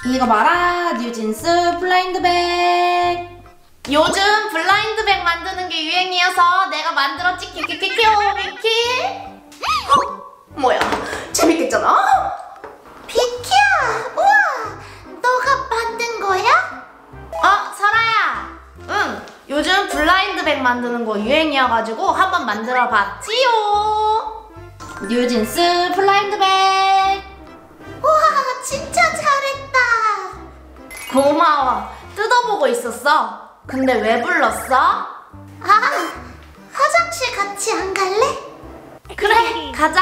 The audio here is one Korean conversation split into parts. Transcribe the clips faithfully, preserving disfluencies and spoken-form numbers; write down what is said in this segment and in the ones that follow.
이거 봐라, 뉴진스 블라인드백. 요즘 블라인드백 만드는 게 유행이어서 내가 만들었지. 키키키키오 미키. 뭐야, 재밌겠잖아? 비키야, 우와, 너가 만든 거야? 어, 설아야. 응, 요즘 블라인드백 만드는 거 유행이어가지고 한번 만들어봤지요. 뉴진스 블라인드백. 우와, 진짜 잘했다. 고마워. 뜯어보고 있었어. 근데 왜 불렀어? 아, 화장실 같이 안 갈래? 그래, 가자.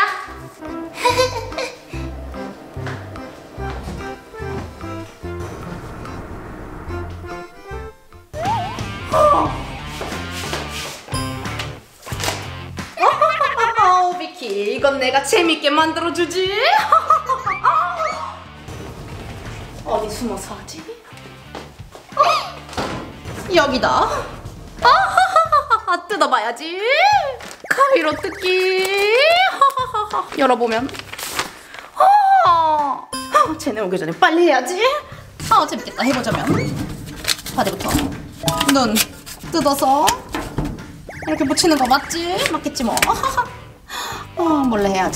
어, 비키, 이건 내가 재밌게 만들어주지. 어디 숨어서 하지? 여기다. 뜯어봐야지. 가위로 뜯기. 열어보면. 어, 쟤네 오기 전에 빨리 해야지. 아, 재밌겠다. 해보자면. 바디부터. 눈 뜯어서 이렇게 붙이는 거 맞지? 맞겠지 뭐. 어, 몰래 해야지.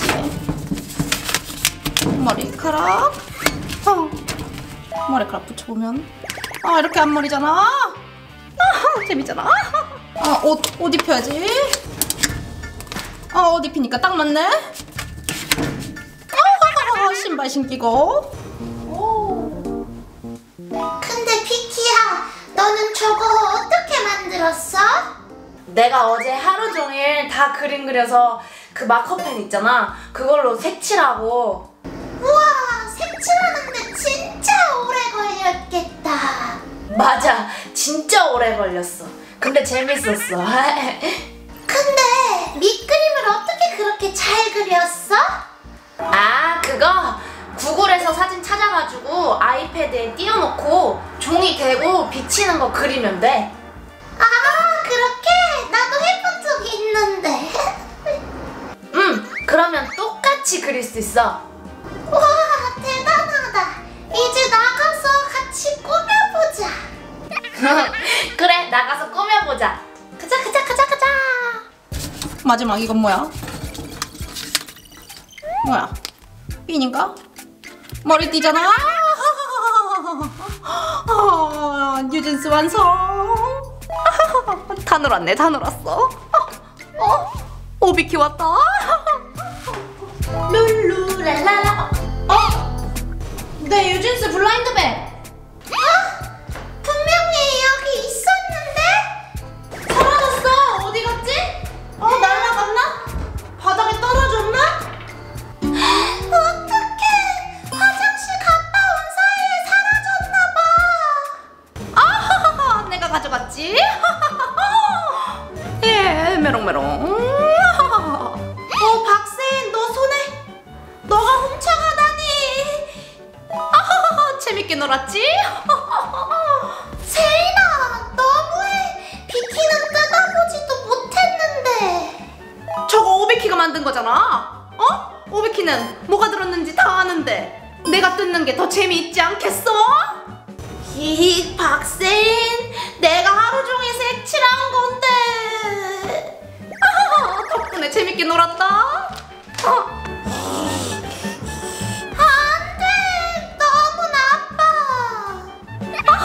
머리카락. 어, 머리카락 붙여보면 아, 이렇게 앞머리잖아. 아, 재밌잖아. 아, 옷, 옷 입혀야지. 아, 옷 입히니까 딱 맞네. 아, 신발 신기고. 오. 근데 비키야, 너는 저거 어떻게 만들었어? 내가 어제 하루 종일 다 그림 그려서 그 마커펜 있잖아. 그걸로 색칠하고. 우와, 색칠하는데 진짜 오래 걸렸겠다. 맞아, 진짜 오래 걸렸어. 근데 재밌었어. 근데 밑그림을 어떻게 그렇게 잘 그렸어? 아, 그거 구글에서 사진 찾아가지고 아이패드에 띄워놓고 종이 대고 비치는 거 그리면 돼. 아, 그렇게? 나도 해본 적이 있는데. 응, 그러면 똑같이 그릴 수 있어. 우와, 대단하다. 이제 나가서 같이 꾸며보자. 그래, 나가서 꾸며보자. 가자, 가자, 가자, 가자. 마지막 이건 뭐야? 뭐야? 핀인가? 머리띠잖아. 아, 뉴진스 완성. 다 놀았네, 다 놀았어. 어? 오비키 왔다. 룰루랄라. 어? 내 뉴진스 블라인드백. 분명히 여기 있었는데? 사라졌어. 어디 갔지? 어, 날라갔나? 바닥에 떨어졌나? 어떡해, 화장실 갔다 온 사이에 사라졌나봐. 아하하하, 내가 가져갔지. 예, 메롱메롱. 어, 박세인, 너 손에 너가 훔쳐가다니. 아하하하, 재밌게 놀았지? 세인아, 너무해. 비키는 뜯어보지도 못했는데. 저거 오비키가 만든 거잖아. 어? 오비키는 뭐가 들었는지 다 아는데 내가 뜯는 게 더 재미있지 않겠어? 히, 박세인, 내가 하루 종일 색칠한 건데. 아하하, 덕분에 재밌게 놀았다. 어? 안 돼, 너무 나빠.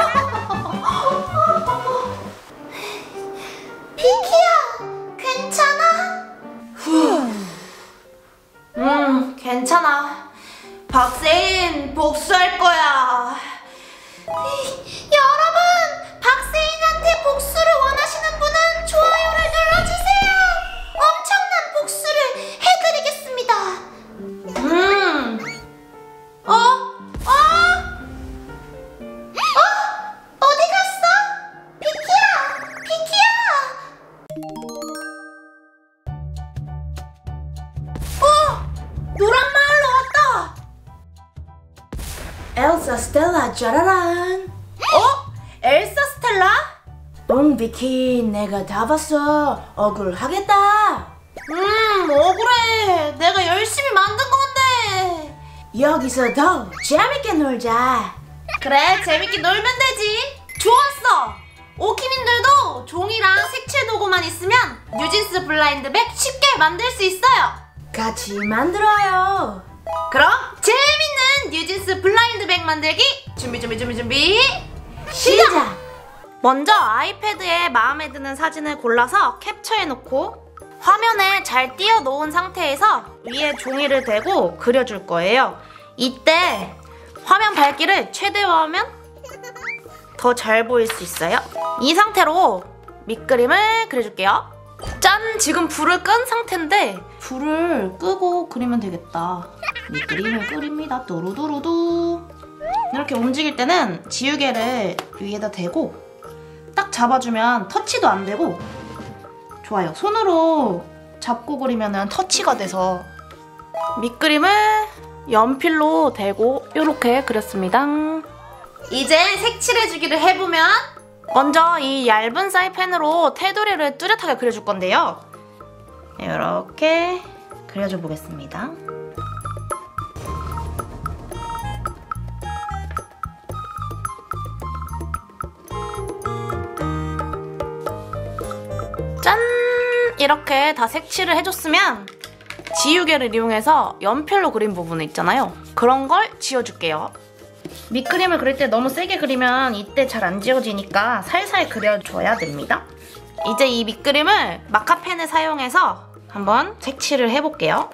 비키야, 괜찮아? 음, 괜찮아. 박세인, 복수할 거야. 여러분, 박세인한테 복수를 원하시는 분은 좋아요를 눌러주세요. 엄청난 복수를 해드리겠습니다. 음. 어? 어? 어? 어디 갔어? 비키야! 비키야! 어! 노란 마을로 왔다! 엘사, 스텔라, 짜라란. 어? 엘사, 스텔라? 응, 비키, 내가 다 봤어. 억울하겠다. 음, 억울해. 내가 열심히 만든 건데. 여기서 더 재밌게 놀자. 그래, 재밌게 놀면 되지. 좋았어. 오키님들도 종이랑 색칠 도구만 있으면 뉴진스 블라인드백 쉽게 만들 수 있어요. 같이 만들어요. 그럼 재밌는 뉴진스 블라인드백 만들기 준비 준비 준비 준비 시작! 시작! 먼저 아이패드에 마음에 드는 사진을 골라서 캡처해놓고 화면에 잘 띄워 놓은 상태에서 위에 종이를 대고 그려줄 거예요. 이때 화면 밝기를 최대화하면 더 잘 보일 수 있어요. 이 상태로 밑그림을 그려줄게요. 짠! 지금 불을 끈 상태인데 불을 끄고 그리면 되겠다. 밑그림을 그립니다. 뚜루두루두. 이렇게 움직일 때는 지우개를 위에다 대고 딱 잡아주면 터치도 안 되고 좋아요. 손으로 잡고 그리면 터치가 돼서 밑그림을 연필로 대고 이렇게 그렸습니다. 이제 색칠해주기를 해보면 먼저 이 얇은 사이펜으로 테두리를 뚜렷하게 그려줄 건데요. 이렇게 그려줘 보겠습니다. 짠! 이렇게 다 색칠을 해줬으면 지우개를 이용해서 연필로 그린 부분 있잖아요. 그런 걸 지워줄게요. 밑그림을 그릴 때 너무 세게 그리면 이때 잘 안 지워지니까 살살 그려줘야 됩니다. 이제 이 밑그림을 마카펜을 사용해서 한번 색칠을 해볼게요.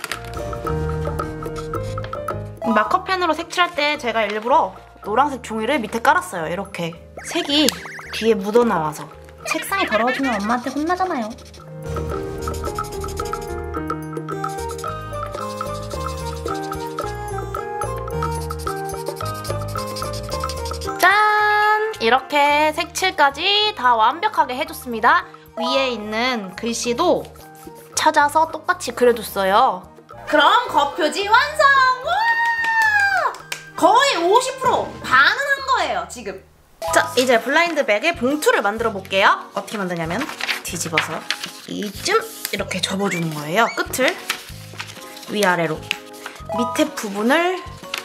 마카펜으로 색칠할 때 제가 일부러 노란색 종이를 밑에 깔았어요. 이렇게 색이 뒤에 묻어나와서. 책상이 더러워지면 엄마한테 혼나잖아요. 짠! 이렇게 색칠까지 다 완벽하게 해줬습니다. 위에 있는 글씨도 찾아서 똑같이 그려줬어요. 그럼 겉표지 완성! 와! 거의 오십 퍼센트 반은 한 거예요, 지금. 자, 이제 블라인드백에 봉투를 만들어 볼게요. 어떻게 만드냐면 뒤집어서 이쯤 이렇게 접어주는 거예요. 끝을 위아래로 밑에 부분을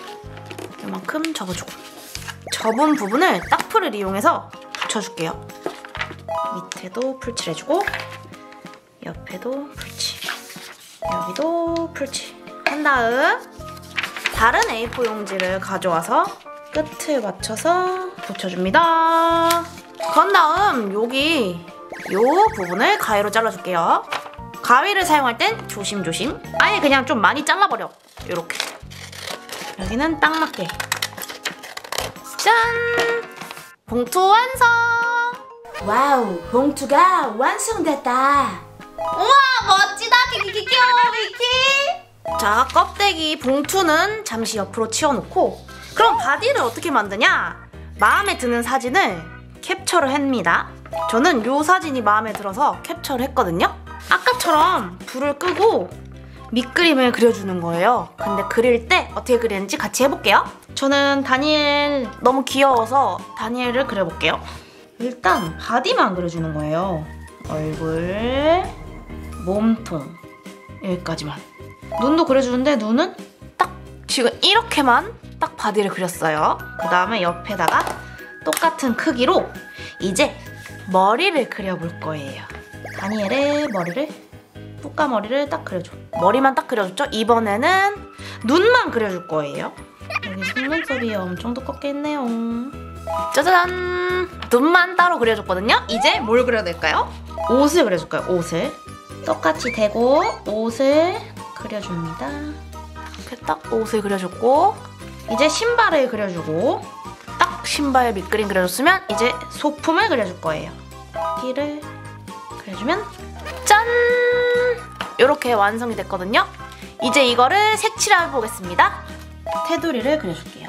이만큼 접어주고 접은 부분을 딱풀을 이용해서 붙여줄게요. 밑에도 풀칠해주고 옆에도 풀칠, 여기도 풀칠 한 다음 다른 에이 사 용지를 가져와서 끝을 맞춰서 붙여줍니다. 그런 다음 여기 이 부분을 가위로 잘라줄게요. 가위를 사용할 땐 조심조심. 아예 그냥 좀 많이 잘라버려. 이렇게. 여기는 딱 맞게. 짠! 봉투 완성! 와우, 봉투가 완성됐다. 우와, 멋지다. 키키키 귀여워, 미키. 자, 껍데기 봉투는 잠시 옆으로 치워놓고 그럼 바디를 어떻게 만드냐? 마음에 드는 사진을 캡처를 합니다. 저는 이 사진이 마음에 들어서 캡처를 했거든요. 아까처럼 불을 끄고 밑그림을 그려주는 거예요. 근데 그릴 때 어떻게 그리는지 같이 해볼게요. 저는 다니엘 너무 귀여워서 다니엘을 그려볼게요. 일단 바디만 그려주는 거예요. 얼굴, 몸통 여기까지만. 눈도 그려주는데 눈은 딱 지금 이렇게만 딱 바디를 그렸어요. 그 다음에 옆에다가 똑같은 크기로 이제 머리를 그려볼 거예요. 다니엘의 머리를, 뿌까 머리를 딱 그려줘. 머리만 딱 그려줬죠? 이번에는 눈만 그려줄 거예요. 여기 속눈썹이 엄청 두껍게 있네요. 짜잔! 눈만 따로 그려줬거든요? 이제 뭘 그려야 될까요? 옷을 그려줄까요? 옷을. 똑같이 대고 옷을 그려줍니다. 이렇게 딱 옷을 그려줬고 이제 신발을 그려주고 딱 신발 밑그림 그려줬으면 이제 소품을 그려줄 거예요. 끼를 그려주면 짠! 이렇게 완성이 됐거든요. 이제 이거를 색칠해 보겠습니다. 테두리를 그려줄게요.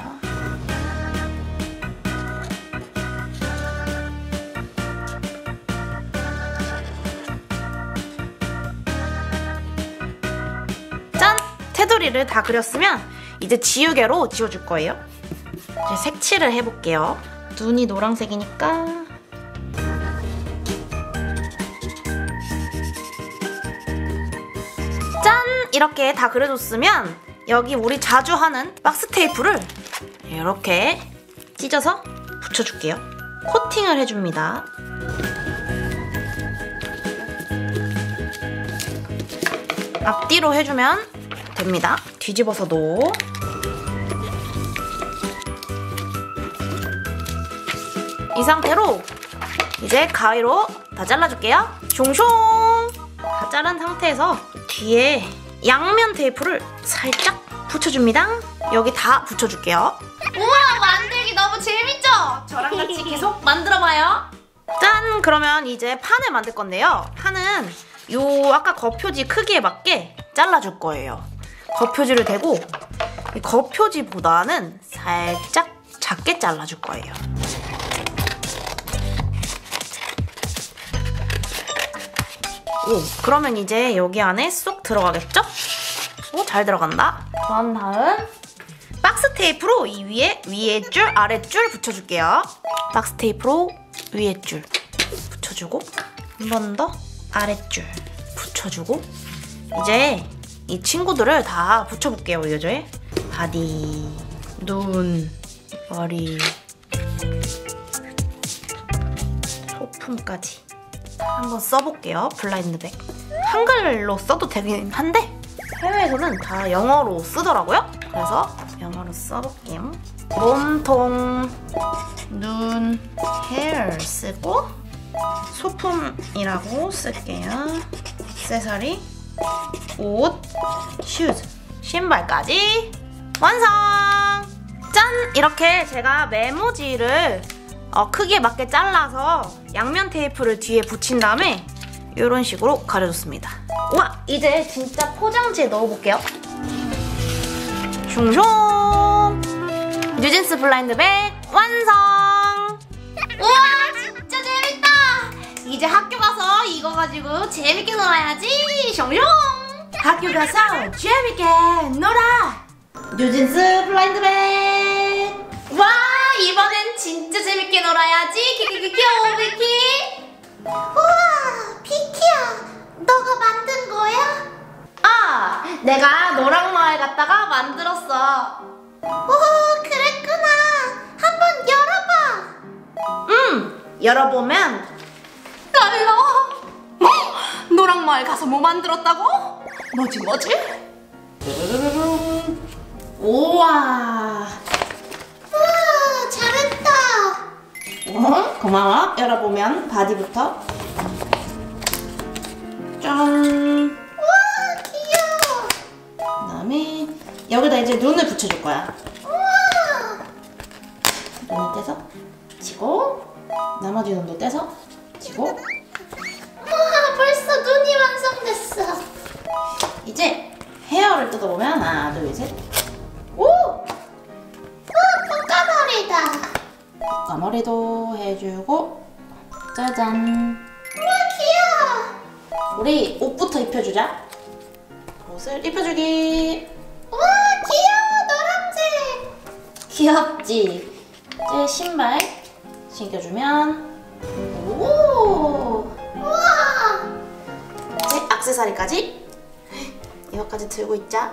짠! 테두리를 다 그렸으면 이제 지우개로 지워줄 거예요. 이제 색칠을 해볼게요. 눈이 노란색이니까 짠! 이렇게 다 그려줬으면 여기 우리 자주 하는 박스 테이프를 이렇게 찢어서 붙여줄게요. 코팅을 해줍니다. 앞뒤로 해주면 됩니다. 뒤집어서도. 이 상태로 이제 가위로 다 잘라줄게요. 숑숑! 다 자른 상태에서 뒤에 양면 테이프를 살짝 붙여줍니다. 여기 다 붙여줄게요. 우와, 만들기 너무 재밌죠? 저랑 같이 계속 만들어봐요. 짠! 그러면 이제 판을 만들 건데요. 판은 요 아까 겉표지 크기에 맞게 잘라줄 거예요. 겉표지를 대고 이 겉표지보다는 살짝 작게 잘라줄 거예요. 오, 그러면 이제 여기 안에 쏙 들어가겠죠? 오, 잘 들어간다. 그런 다음 박스 테이프로 이 위에 위에 줄, 아래 줄 붙여줄게요. 박스 테이프로 위에 줄 붙여주고 한 번 더 아래 줄 붙여주고 이제 이 친구들을 다 붙여볼게요. 이거에 바디, 눈, 머리, 소품까지 한번 써볼게요. 블라인드백 한글로 써도 되긴 한데 해외에서는 다 영어로 쓰더라고요. 그래서 영어로 써볼게요. 몸통, 눈, 헤어 쓰고 소품이라고 쓸게요. 액세서리, 옷, 슈즈, 신발까지 완성! 짠! 이렇게 제가 메모지를 어, 크기에 맞게 잘라서 양면 테이프를 뒤에 붙인 다음에 이런 식으로 가려줬습니다. 와! 이제 진짜 포장지에 넣어볼게요. 슝슝! 뉴진스 블라인드백 완성! 우와, 진짜 재밌다. 이제 학교 가서 이거 가지고 재밌게 놀아야지. 숑숑. 학교 가서 재밌게 놀아! 뉴진스 블라인드백! 와, 이번엔 진짜 재밌게 놀아야지. 키키키키 오비키. 우와, 비키야, 너가 만든 거야? 아! 내가 너랑마을 갔다가 만들었어. 오, 그랬구나. 한번 열어봐. 음! 열어보면 랄라! 너랑마을 가서 뭐 만들었다고? 뭐지 뭐지? 우와! 우와, 잘했다. 어? 고마워. 열어보면 바디부터 짠! 우와, 귀여워. 그 다음에 여기다 이제 눈을 붙여줄 거야. 우와. 눈을 떼서 붙이고 나머지 눈도 떼서 붙이고 우와, 벌써 눈이 완성됐어. 이제 헤어를 뜯어보면 하나 둘셋 오! 우와, 꽃가머리다. 까머리도 해주고 짜잔. 우와, 귀여워. 우리 옷부터 입혀주자. 옷을 입혀주기. 우와, 귀여워, 노란색. 귀엽지? 이제 신발 신겨주면 오! 우와. 이제 액세서리까지 이거까지 들고 있자.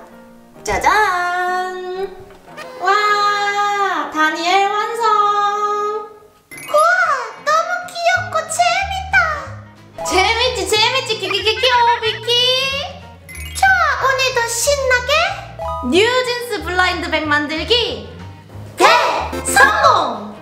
짜잔! 와! 다니엘 완성! 우와, 너무 귀엽고 재밌다. 재밌지 재밌지 키키키키 오비키! 좋아, 오늘도 신나게 뉴진스 블라인드백 만들기 대성공!